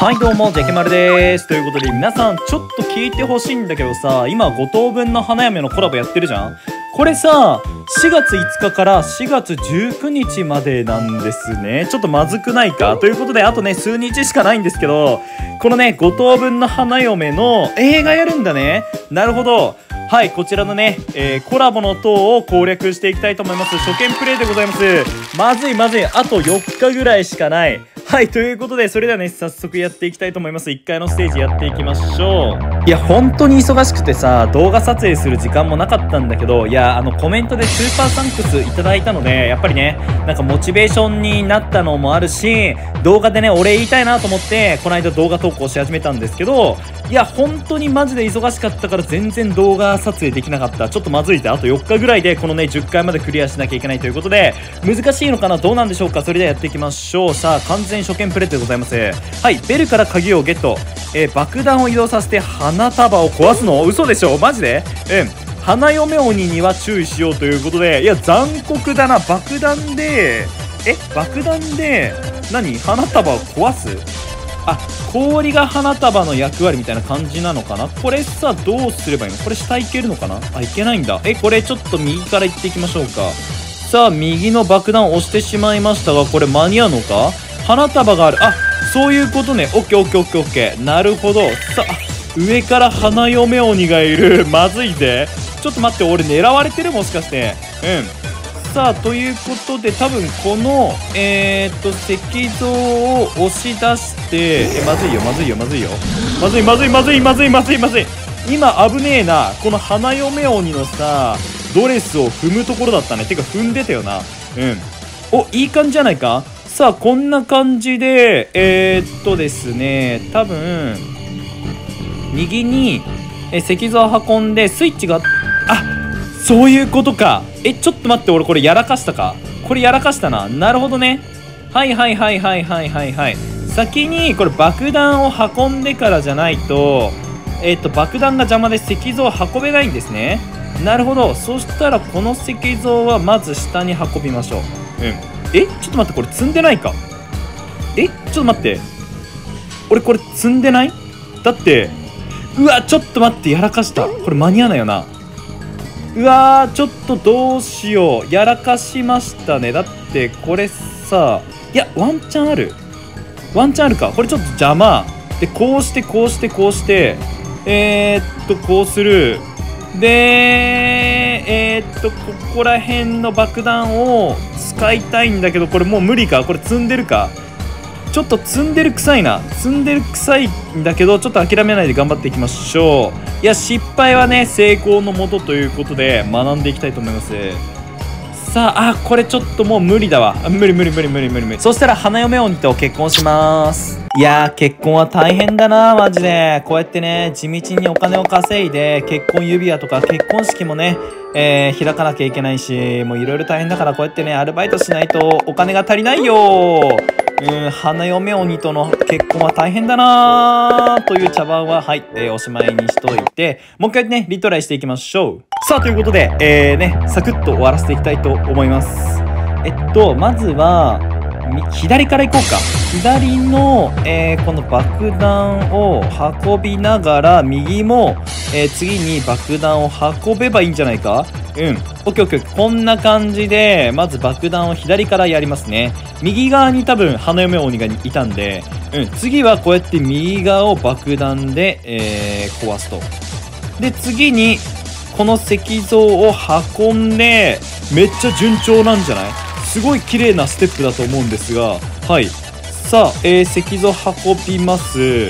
はいどうも、ジャケマルです。ということで皆さんちょっと聞いてほしいんだけどさ、今5等分の花嫁のコラボやってるじゃん。これさ、4月5日から4月19日までなんですね。ちょっとまずくないかということで、あとね、数日しかないんですけど、このね、5等分の花嫁の映画やるんだね。なるほど。はい、こちらのね、コラボの塔を攻略していきたいと思います。初見プレイでございます。まずい、あと4日ぐらいしかない。はい、ということで、それではね、早速やっていきたいと思います。1回のステージやっていきましょう。いや、本当に忙しくてさ、動画撮影する時間もなかったんだけど、いや、コメントでスーパーサンクスいただいたので、やっぱりね、なんかモチベーションになったのもあるし、動画でね、お礼言いたいなと思って、この間動画投稿し始めたんですけど、いや、本当にマジで忙しかったから全然動画撮影できなかった。ちょっとまずいって、あと4日ぐらいでこのね、10回までクリアしなきゃいけないということで、難しいのかな、どうなんでしょうか。それではやっていきましょう。さあ、完全初見プレイでございます。はい、ベルから鍵をゲット。爆弾を移動させて花束を壊すの？嘘でしょ？マジで？花嫁鬼には注意しようということで、いや、残酷だな。爆弾で、何？花束を壊す？あ、氷が花束の役割みたいな感じなのかな。これさ、どうすればいいの？これ下行けるのかな。あ、行けないんだ。これちょっと右から行っていきましょうか。さあ、右の爆弾を押してしまいましたが、これ間に合うのか？花束がある。あ、そういうことね。オッケーオッケーオッケーオッケー。なるほど。さあ、上から花嫁鬼がいる。まずいぜ。ちょっと待って、俺狙われてる？もしかして。さあ、ということで、多分この、石像を押し出して、まずいよ。今、危ねえな。この花嫁鬼のさ、ドレスを踏むところだったね。てか、踏んでたよな。お、いい感じじゃないか。さあ、こんな感じで、ですね、多分、右に、石像を運んで、スイッチが、あ、そういうことか。ちょっと待って、俺これやらかしたか。これやらかしたな。なるほどね。はい。先に、これ爆弾を運んでからじゃないと、爆弾が邪魔で石像を運べないんですね。なるほど。そしたら、この石像はまず下に運びましょう。ちょっと待って、これ積んでないか。ちょっと待って。俺これ積んでない？だって、うわ、ちょっと待って、やらかした。これ間に合わないよな。うわー、ちょっとどうしよう。やらかしましたね。だって、これさ、いや、ワンチャンあるか。これちょっと邪魔。で、こうして、こうする。で、ここら辺の爆弾を使いたいんだけど、これもう無理か。これ積んでるか。ちょっと積んでる臭いんだけど、ちょっと諦めないで頑張っていきましょう。いや、失敗はね、成功のもとということで、学んでいきたいと思います。さあ、これちょっともう無理だわ。無理。そしたら、花嫁鬼と結婚します。いやー、結婚は大変だな、マジで。こうやってね、地道にお金を稼いで、結婚指輪とか結婚式もね、開かなきゃいけないし、もういろいろ大変だから、こうやってね、アルバイトしないとお金が足りないよ。花嫁鬼との結婚は大変だなーという茶番は、はい、おしまいにしといて、もう一回ね、リトライしていきましょう。さあ、ということで、サクッと終わらせていきたいと思います。まずは、左から行こうか。左の、この爆弾を運びながら、右も、次に爆弾を運べばいいんじゃないか。オッケー。こんな感じで、まず爆弾を左からやりますね。右側に多分、花嫁鬼がいたんで、次はこうやって右側を爆弾で、壊すと。で、次に、この石像を運んで、めっちゃ順調なんじゃない？すごい綺麗なステップだと思うんですが、はい。さあ、石像運びます。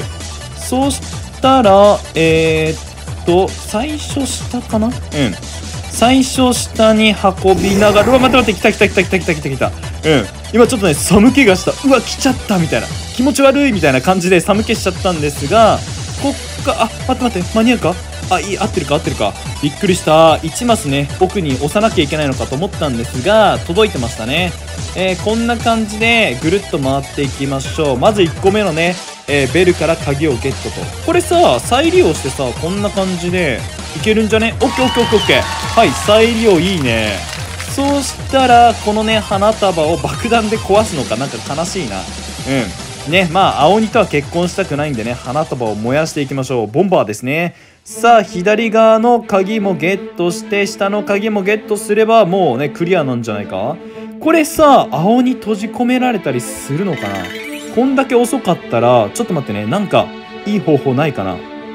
そうしたら、最初下かな？最初下に運びながら、うわ、待って、来た。今ちょっとね、寒気がした。うわ、来ちゃったみたいな。気持ち悪いみたいな感じで寒気しちゃったんですが、こっか、待って、間に合うか？合ってるか。びっくりした。1マスね、奥に押さなきゃいけないのかと思ったんですが、届いてましたね。こんな感じで、ぐるっと回っていきましょう。まず1個目のね、ベルから鍵をゲットと。これさ、再利用してさ、こんな感じで、いけるんじゃね？オッケー。はい、再利用いいね。そうしたら、このね、花束を爆弾で壊すのか。なんか悲しいな。 ね、まあ青鬼とは結婚したくないんでね、花束を燃やしていきましょう。ボンバーですね。さあ左側の鍵もゲットして、下の鍵もゲットすればもうねクリアなんじゃないか。これさ、青鬼閉じ込められたりするのかな。こんだけ遅かったらちょっと待ってね、なんかいい方法ないかな。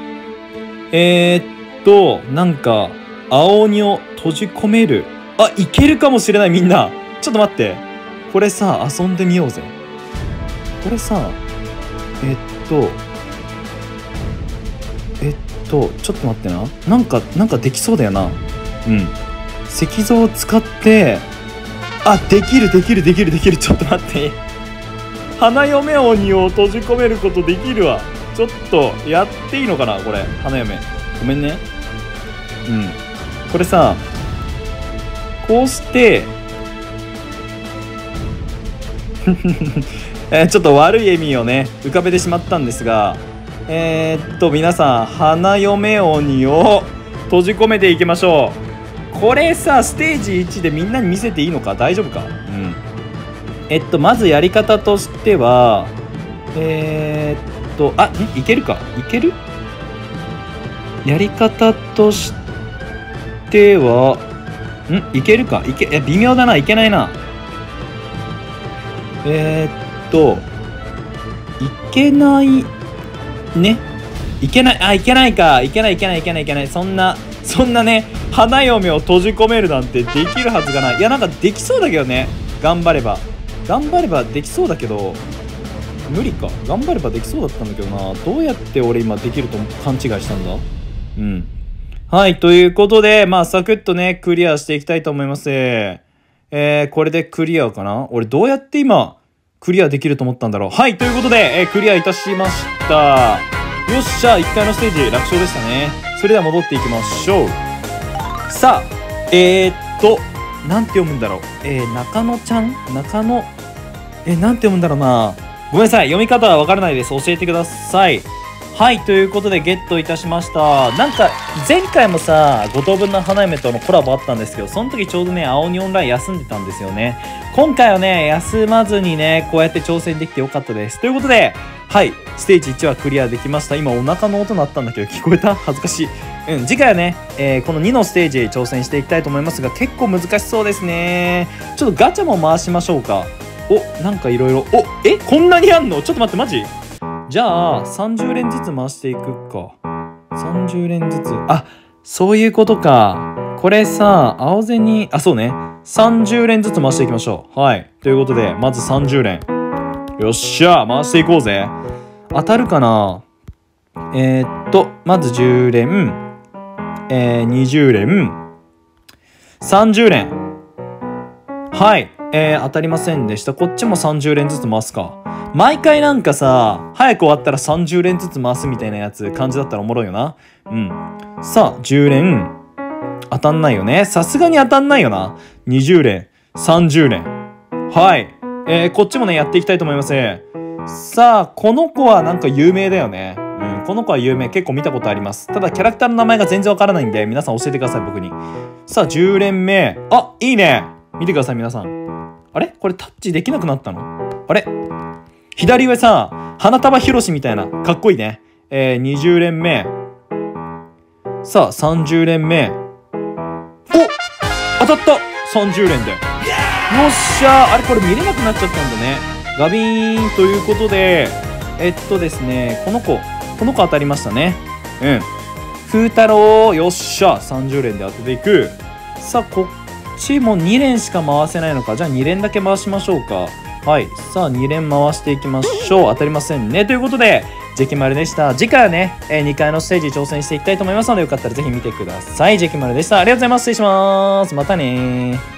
なんか青鬼を閉じ込める、あ、いけるかもしれない。みんなちょっと待って、これさ遊んでみようぜ。これさちょっと待ってな、なんかできそうだよな。うん、石像を使って、あ、できる。ちょっと待って、花嫁鬼を閉じ込めることできるわ。ちょっとやっていいのかなこれ。花嫁ごめんね。うん、これさ、こうしてちょっと悪い笑みをね浮かべてしまったんですが、皆さん、花嫁鬼を閉じ込めていきましょう。これさ、ステージ1でみんなに見せていいのか、大丈夫か。まずやり方としては、いけるか、いける。やり方としては、いけるか、微妙だな、いけないな。いけないね。いけない。いけないか。いけない。そんなね、花嫁を閉じ込めるなんてできるはずがない。いや、なんかできそうだけどね。頑張ればできそうだけど、無理か。頑張ればできそうだったんだけどな。どうやって俺今できると勘違いしたんだ。はい、ということで、まあサクッとねクリアしていきたいと思います。これでクリアかな。俺どうやって今クリアできると思ったんだろう。はい、ということで、クリアいたしました。よっしゃ、1回のステージ楽勝でしたね。それでは戻っていきましょう。さあ、なんて読むんだろう。中野ちゃん、なんて読むんだろうな。ごめんなさい、読み方はわからないです。教えてください。はい、ということでゲットいたしました。なんか前回もさ、5等分の花嫁とのコラボあったんですけど、その時ちょうどね青鬼オンライン休んでたんですよね。今回はね休まずにねこうやって挑戦できてよかったです。ということで、はい、ステージ1はクリアできました。今お腹の音鳴ったんだけど聞こえた？恥ずかしい。次回はね、この2のステージ挑戦していきたいと思いますが、結構難しそうですね。ちょっとガチャも回しましょうか。なんかいろいろ、こんなにあんの？ちょっと待って、マジ？じゃあ30連ずつ回していくか。30連ずつ、そういうことか。これさ、青銭、そうね、30連ずつ回していきましょう。はい、ということでまず30連、よっしゃ回していこうぜ。当たるかな。まず10連、20連、30連。はい、当たりませんでした。こっちも30連ずつ回すか。毎回なんかさ、早く終わったら30連ずつ回すみたいなやつ感じだったらおもろいよな。さあ10連当たんないよね。さすがに当たんないよな。20連、30連。はい、こっちもねやっていきたいと思います。さあこの子はなんか有名だよね。この子は有名、結構見たことあります。ただキャラクターの名前が全然わからないんで、皆さん教えてください、僕に。さあ10連目、いいね。見てください皆さん。あれこれタッチできなくなったの？あれ左上さ、花束ひろしみたいな、かっこいいね。20連目。さあ30連目。当たった。30連でよっしゃー。あれこれ見れなくなっちゃったんだね。ガビーンということで、ですね、この子当たりましたね。風太郎、よっしゃ30連で当てていく。さあこっちも2連しか回せないのか。じゃあ2連だけ回しましょうか。はい、さあ2連回していきましょう。当たりませんね。ということでジェキマルでした。次回はね、2回のステージ挑戦していきたいと思いますので、よかったらぜひ見てください。ジェキマルでした。ありがとうございます。失礼します。またねー。